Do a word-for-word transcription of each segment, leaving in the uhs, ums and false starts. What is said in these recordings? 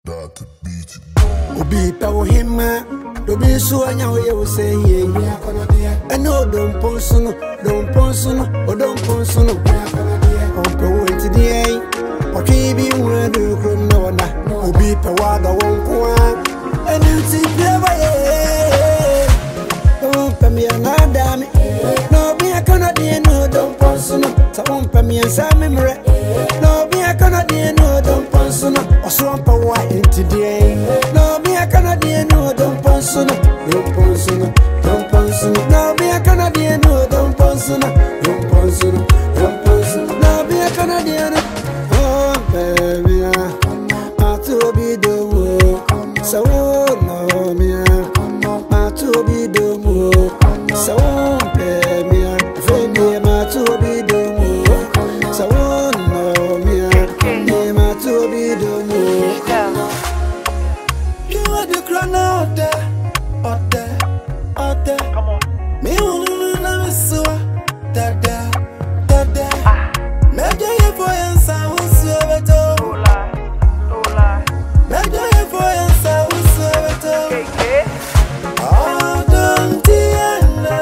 That beat. Obi pawo hima, obi so anya we you say ye. And no don't ponso no, don't ponso no, or don't ponso no. On po into the ay, or be one do crum no na. Obi pawada won kwa, and you see never ye. Don't pay me another me. No be a Canadian, no don't ponso no. Don't pay me a samimre. No be a Canadian, no don't ponso no. Or swamp a white into the ay. No be a Canadian, no don't ponso no. Don't ponso no, don't ponso no. No be a Canadian, no don't ponso no. Don't ponso no, don't ponso no. No be a Canadian. Oh baby, I to be the work. So no me, I to be the work. So baby, I my to be the work. So no me, I to be the work. You are the crown out there, out there, out there. Come on. Me who know me so, da da, da da. Maybe you for your son who so better. No lie, no lie. Maybe you for your son who so better. Oh, don't Tiana.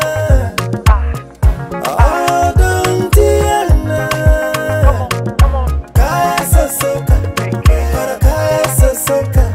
Oh, don't Tiana. Come on, come on. Kaya soka, para kaya soka.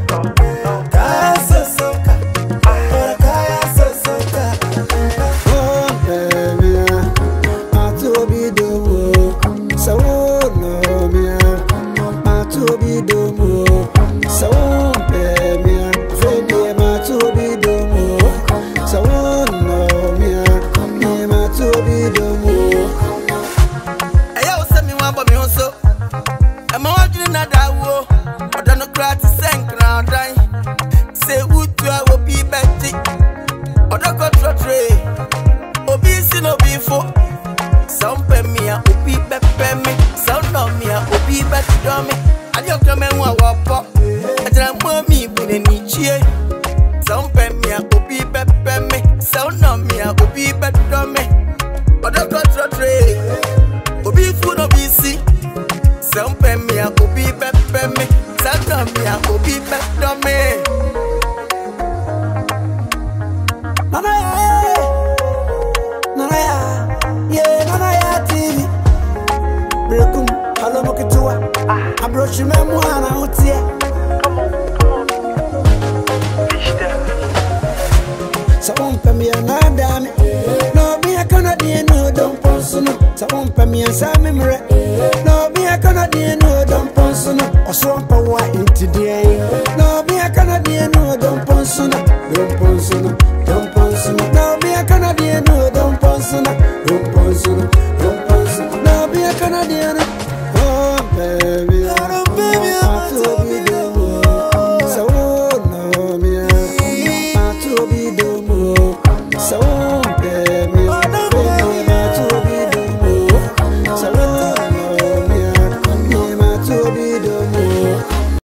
Swamp a white into the air. No, be a Canadian, no,